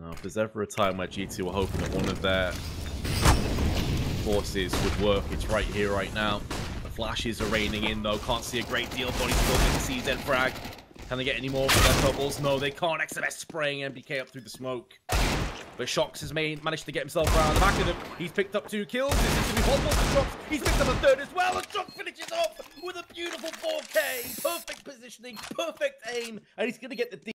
If there's ever a time where G2 were hoping that one of their forces would work, it's right here, right now. The flashes are raining in, though. Can't see a great deal, but he's still getting CZ frag. Can they get any more for their bubbles? No, they can't. XMS spraying NBK up through the smoke. But Shox has managed to get himself around the back of them. He's picked up 2 kills. This is to be possible for Shox. He's picked up a 3rd as well, and Shox finishes off with a beautiful 4K. Perfect positioning, perfect aim, and he's going to get the